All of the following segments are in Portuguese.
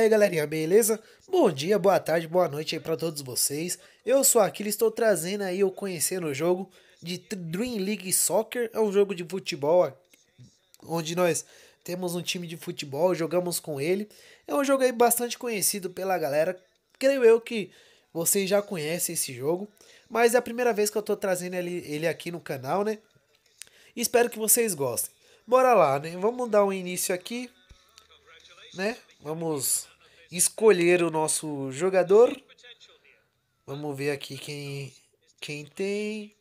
aí galerinha, beleza? Bom dia, boa tarde, boa noite aí pra todos vocês. Eu sou Aquila, estou trazendo aí eu conhecendo o jogo de Dream League Soccer. É um jogo de futebol onde nós temos um time de futebol, jogamos com ele. É um jogo aí bastante conhecido pela galera. Creio eu que vocês já conhecem esse jogo, mas é a primeira vez que eu tô trazendo ele aqui no canal, né? Espero que vocês gostem. Bora lá, né? Vamos dar um início aqui, né? Vamos escolher o nosso jogador. Vamos ver aqui quem tem.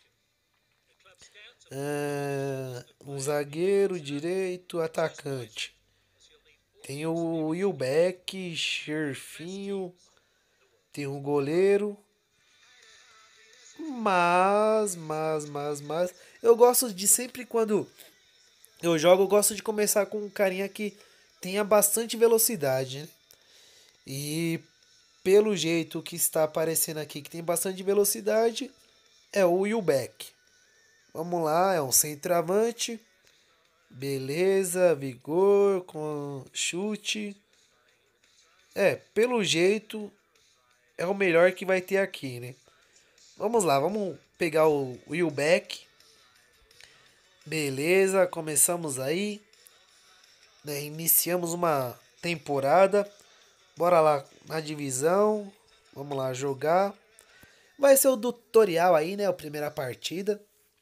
Um zagueiro direito, atacante. Tem o Wilbeck, Cherfinho. Tem um goleiro. Mas. Eu gosto de sempre quando eu jogo, eu gosto de começar com um carinha que tenha bastante velocidade, né? E pelo jeito que está aparecendo aqui, que tem bastante velocidade, é o Wilbeck. Vamos lá, é um centroavante. Beleza, vigor, com chute. Pelo jeito, é o melhor que vai ter aqui, né? Vamos lá, vamos pegar o Wilbeck. Beleza, começamos aí, né? Iniciamos uma temporada. Bora lá na divisão. Vamos lá jogar. Vai ser o tutorial aí, né? A primeira partida.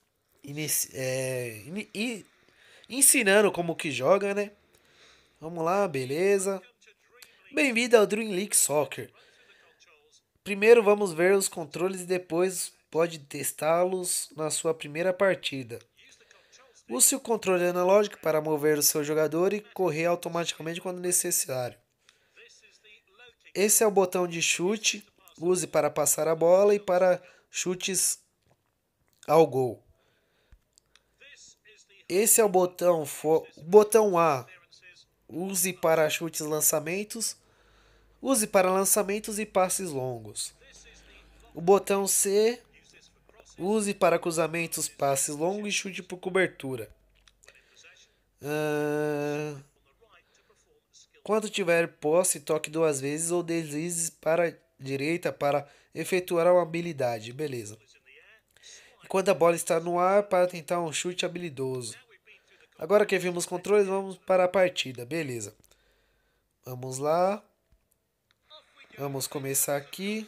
Ensinando como que joga, né? Vamos lá, beleza. Bem-vindo ao Dream League Soccer. Primeiro vamos ver os controles e depois pode testá-los na sua primeira partida. Use o controle analógico para mover o seu jogador e correr automaticamente quando necessário. Esse é o botão de chute. Use para passar a bola e para chutes ao gol. Esse é o botão A. Use para chutes e lançamentos. Use para lançamentos e passes longos. O botão C. Use para cruzamentos, passes longos e chute por cobertura. Quando tiver posse, toque duas vezes ou deslize para a direita para efetuar uma habilidade. Beleza. Enquanto a bola está no ar, para tentar um chute habilidoso. Agora que vimos os controles, vamos para a partida. Beleza. Vamos lá. Vamos começar aqui.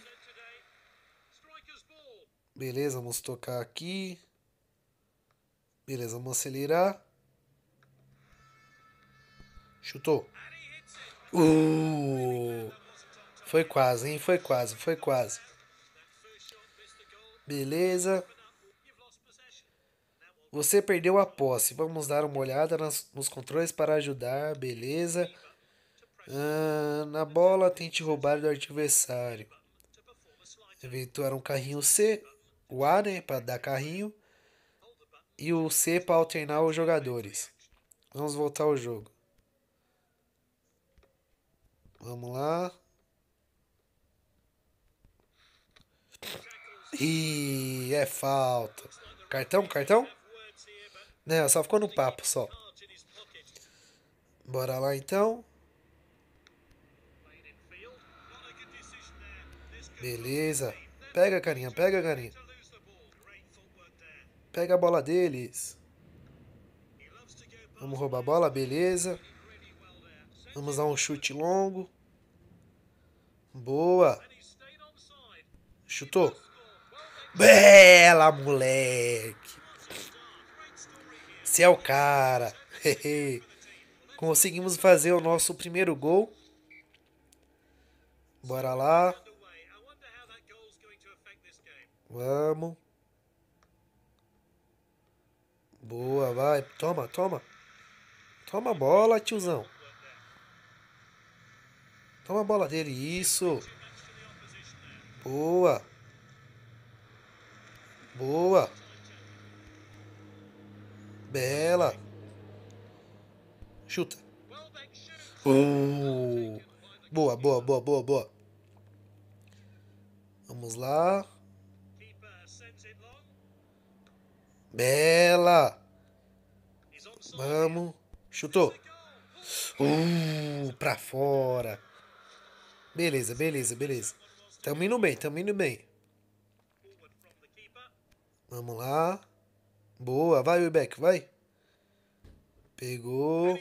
Beleza, vamos tocar aqui. Beleza, vamos acelerar. Chutou. Foi quase, hein? Foi quase. Beleza. Você perdeu a posse. Vamos dar uma olhada nos controles para ajudar. Beleza. Na bola, tente roubar do adversário. Efetuar um carrinho C. O A, né? Para dar carrinho. E o C para alternar os jogadores. Vamos voltar ao jogo. Vamos lá. Ih, é falta. Cartão? Não, só ficou no papo só. Bora lá então. Beleza. Pega, carinha. Pega a bola deles. Vamos roubar a bola, beleza. Vamos dar um chute longo. Boa. Chutou. Bela, moleque. Você é o cara. Conseguimos fazer o nosso primeiro gol. Bora lá. Vamos. Boa, vai. Toma. Toma a bola, tiozão. Toma a bola dele. Isso. Boa. Bela. Chuta. Boa. Vamos lá. Bela. Vamos. Chutou. Pra fora. Beleza, beleza, beleza. Tamo indo bem, tamo indo bem. Vamos lá. Boa, vai, Wilbeck, vai. Pegou.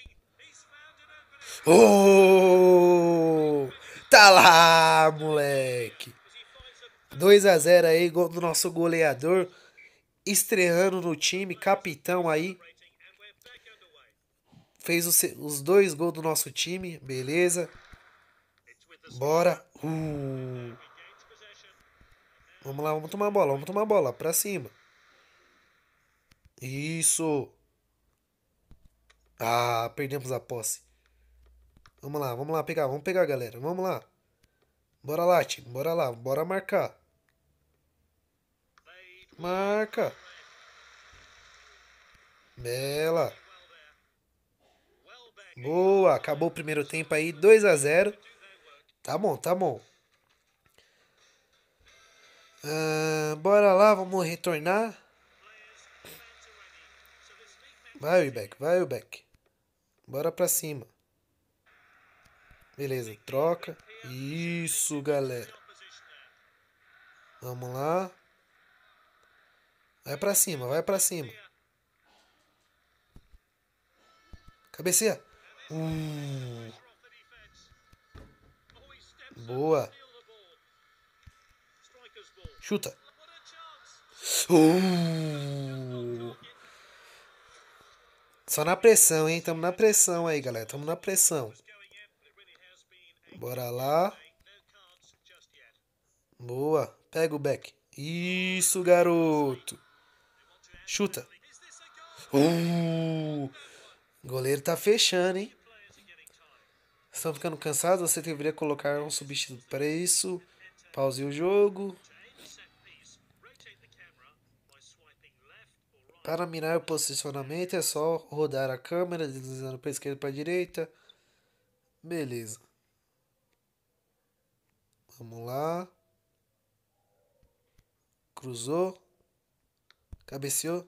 Oh! Tá lá, moleque. 2-0 aí, gol do nosso goleador. Estreando no time, capitão aí. Fez os dois gols do nosso time, beleza. Bora. Vamos lá, vamos tomar a bola, vamos tomar a bola. Pra cima. Isso. Ah, perdemos a posse. Vamos lá pegar, vamos pegar, galera. Vamos lá. Bora lá, time, bora lá, bora marcar. Marca. Bela. Boa, acabou o primeiro tempo aí, 2-0. Tá bom, tá bom. Bora lá, vamos retornar. Vai, Beck. Bora pra cima. Beleza, troca. Isso, galera. Vamos lá. Vai pra cima, vai pra cima. Cabeceia. Boa. Chuta. Só na pressão, hein? Tamo na pressão aí, galera. Tamo na pressão. Bora lá. Boa. Pega o back. Isso, garoto. Chuta. O goleiro tá fechando, hein? Estão ficando cansados? Você deveria colocar um substituto para isso. Pause o jogo. Para mirar o posicionamento é só rodar a câmera, deslizando para a esquerda e para a direita. Beleza. Vamos lá. Cruzou. Cabeceou.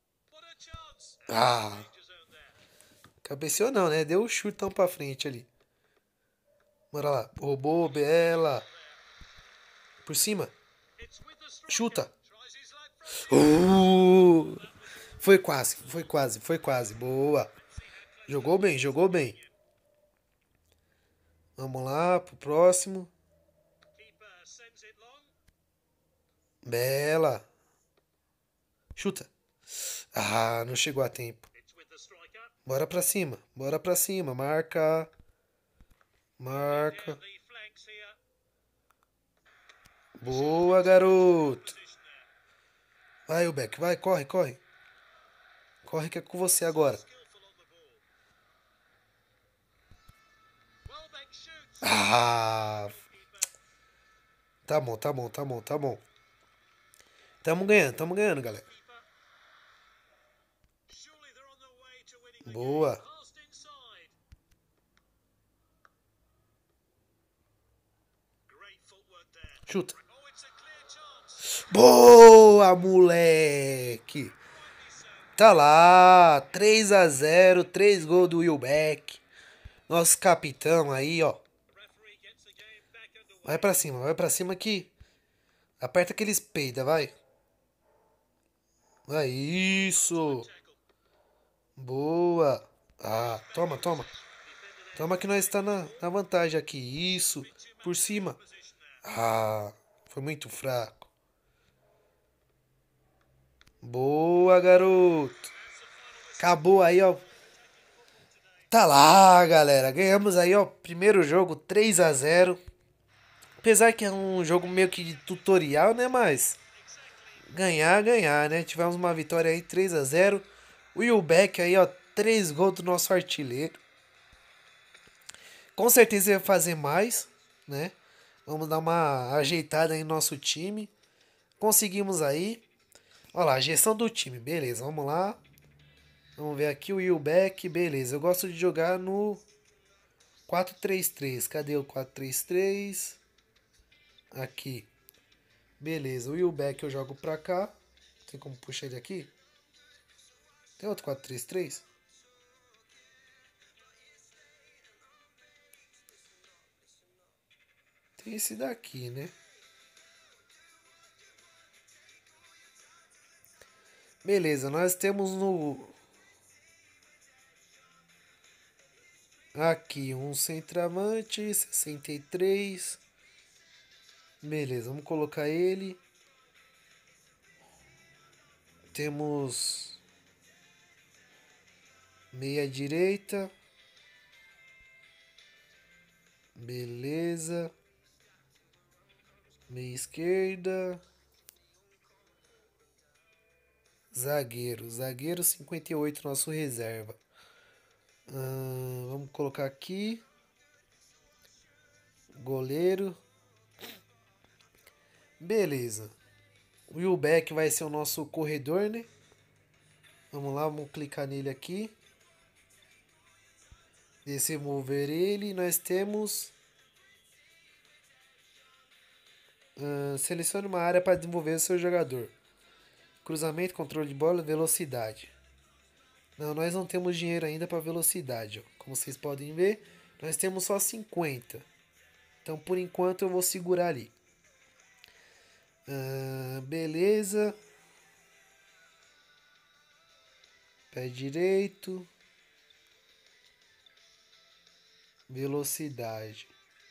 Ah. Cabeceou não, né? Deu o chutão pra frente ali. Bora lá. Roubou, bela. Por cima. Chuta. Foi quase, foi quase, foi quase. Boa. Jogou bem, jogou bem. Vamos lá pro próximo. Bela. Chuta. Ah, não chegou a tempo. Bora pra cima, bora pra cima. Marca. Marca. Boa, garoto. Vai, o Beck, vai, corre, corre. Corre que é com você agora. Ah. Tá bom, tá bom, tá bom, tá bom. Tamo ganhando, galera. Boa. Chuta. Boa, moleque. Tá lá, 3-0, 3 gols do Wilbeck. Nosso capitão aí, ó. Vai pra cima aqui. Aperta aqueles peida, vai. Vai, isso. Boa. Ah, toma, toma. Toma que nós está na vantagem aqui. Isso. Por cima. Ah, foi muito fraco. Boa, garoto. Acabou aí, ó. Tá lá, galera. Ganhamos aí, ó. Primeiro jogo, 3-0. Apesar que é um jogo meio que de tutorial, né? Mas ganhar, né? Tivemos uma vitória aí, 3-0. O Wilbeck aí, ó. 3 gols do nosso artilheiro. Com certeza vai fazer mais, né? Vamos dar uma ajeitada aí no nosso time. Conseguimos aí. Olha lá, gestão do time. Beleza, vamos lá. Vamos ver aqui o Wilbeck. Beleza, eu gosto de jogar no 4-3-3. Cadê o 4-3-3? Aqui. Beleza, o Wilbeck eu jogo pra cá. Tem como puxar ele aqui? Tem outro 4-3-3? tem esse daqui, né? Beleza, nós temos no aqui um centroavante, 63. Beleza, vamos colocar ele. Temos meia direita. Beleza. Meia esquerda. Zagueiro. Zagueiro 58, nosso reserva. Vamos colocar aqui. Goleiro. Beleza. O Wilbeck vai ser o nosso corredor, né? Vamos lá, vamos clicar nele aqui. Desenvolver ele. Nós temos... selecione uma área para desenvolver o seu jogador. Cruzamento, controle de bola, velocidade. Não, nós não temos dinheiro ainda para velocidade. Ó. Como vocês podem ver, nós temos só 50. Então, por enquanto, eu vou segurar ali. Beleza. Pé direito. Velocidade.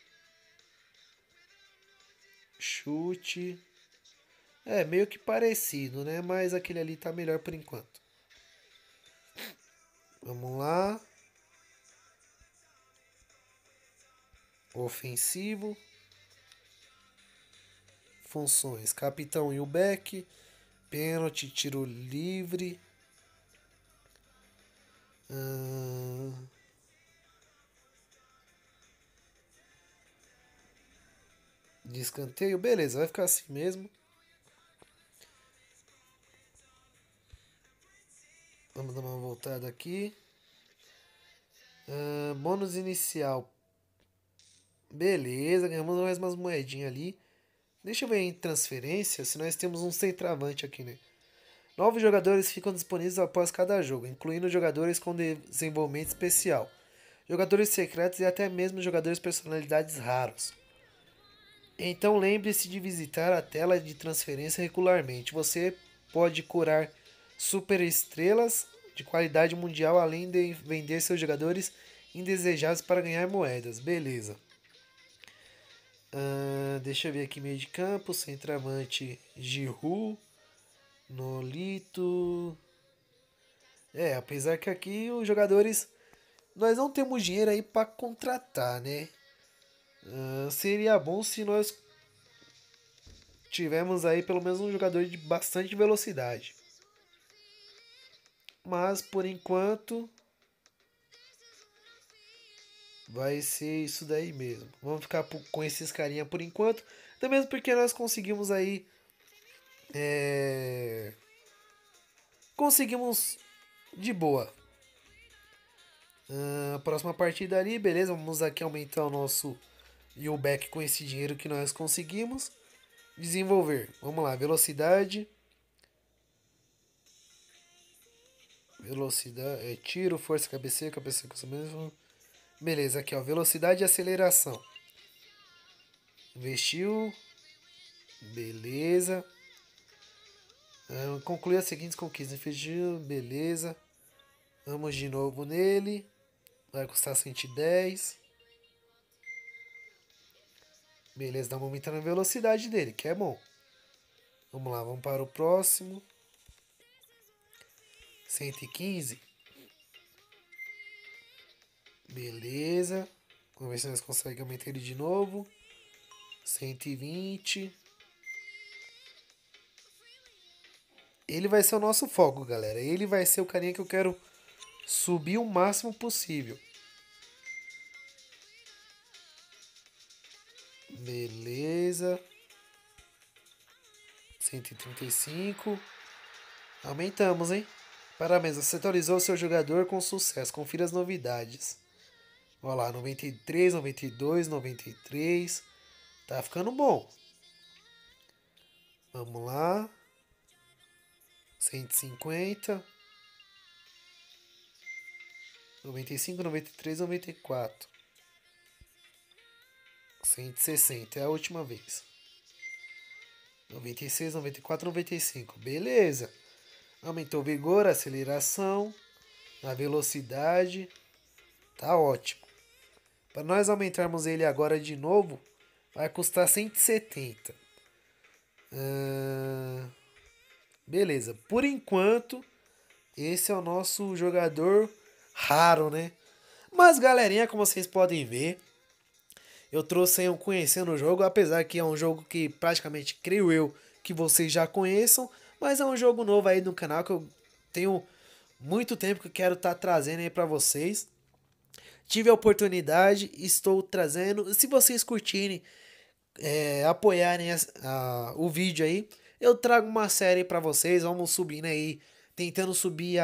Chute. É, meio que parecido, né? Mas aquele ali tá melhor por enquanto. Vamos lá. Ofensivo. Funções. Capitão e o back. Pênalti, tiro livre. De escanteio. Beleza, vai ficar assim mesmo. Vamos dar uma voltada aqui. Bônus inicial. Beleza, ganhamos mais umas moedinhas ali. Deixa eu ver em transferência se nós temos um centroavante aqui, né? Novos jogadores ficam disponíveis após cada jogo, incluindo jogadores com desenvolvimento especial, jogadores secretos e até mesmo jogadores personalidades raros. Então lembre-se de visitar a tela de transferência regularmente. Você pode curar superestrelas de qualidade mundial, além de vender seus jogadores indesejáveis para ganhar moedas. Beleza. Deixa eu ver aqui, meio de campo, centroavante Giroud, Nolito. Apesar que aqui os jogadores, nós não temos dinheiro aí para contratar, né? Seria bom se nós tivermos aí pelo menos um jogador de bastante velocidade. Mas por enquanto vai ser isso daí mesmo. Vamos ficar com esses carinha por enquanto. Até mesmo porque nós conseguimos aí. Conseguimos de boa. Próxima partida ali, beleza. Vamos aqui aumentar o nosso back com esse dinheiro que nós conseguimos. Desenvolver. Vamos lá, velocidade. Velocidade. Tiro, força, cabeceio, mesmo. Beleza, aqui ó. Velocidade e aceleração. Investiu. Beleza. Concluir as seguintes conquistas. Investiu. Beleza. Vamos de novo nele. Vai custar 110. Beleza, dá uma aumentada na velocidade dele, que é bom. Vamos lá, vamos para o próximo. 115. Beleza. Vamos ver se nós conseguimos aumentar ele de novo. 120. Ele vai ser o nosso foco, galera. Ele vai ser o carinha que eu quero subir o máximo possível. Beleza. 135. Aumentamos, hein? Parabéns, você atualizou o seu jogador com sucesso. Confira as novidades. Olha lá, 93, 92, 93. Tá ficando bom. Vamos lá. 150. 95, 93, 94. 160 é a última vez. 96, 94, 95. Beleza. Aumentou o vigor, a aceleração, a velocidade. Tá ótimo. Para nós aumentarmos ele agora de novo, vai custar 170. Beleza. Por enquanto, esse é o nosso jogador raro, né? Mas, galerinha, como vocês podem ver, eu trouxe aí um conhecendo o jogo, apesar que é um jogo que praticamente, creio eu, que vocês já conheçam, mas é um jogo novo aí no canal que eu tenho muito tempo que eu quero estar trazendo aí pra vocês. Tive a oportunidade, estou trazendo. Se vocês curtirem, apoiarem o vídeo aí, eu trago uma série pra vocês. Vamos subindo aí, tentando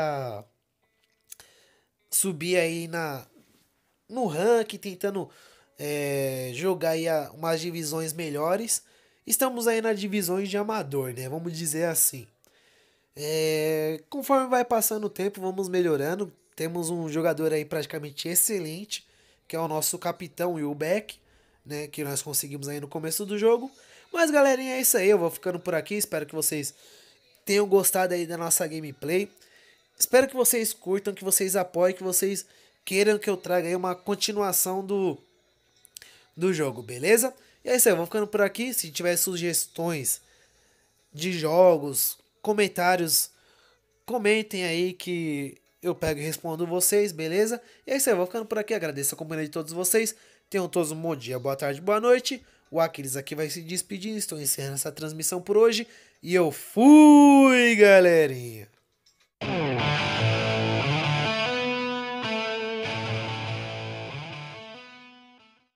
subir aí no ranking, tentando jogar aí umas divisões melhores. Estamos aí nas divisões de amador, né? Vamos dizer assim. Conforme vai passando o tempo, vamos melhorando. Temos um jogador aí praticamente excelente, que é o nosso capitão Wilbeck, né? Que nós conseguimos aí no começo do jogo. Mas, galerinha, é isso aí. Eu vou ficando por aqui. Espero que vocês tenham gostado aí da nossa gameplay. Espero que vocês curtam, que vocês apoiem, que vocês queiram que eu traga aí uma continuação do jogo, beleza? E é isso aí, eu vou ficando por aqui. Se tiver sugestões de jogos, comentários, comentem aí que eu pego e respondo vocês, beleza? E é isso aí, eu vou ficando por aqui. Agradeço a companhia de todos vocês. Tenham todos um bom dia, boa tarde, boa noite. O Aquiles aqui vai se despedindo. Estou encerrando essa transmissão por hoje. E eu fui, galerinha!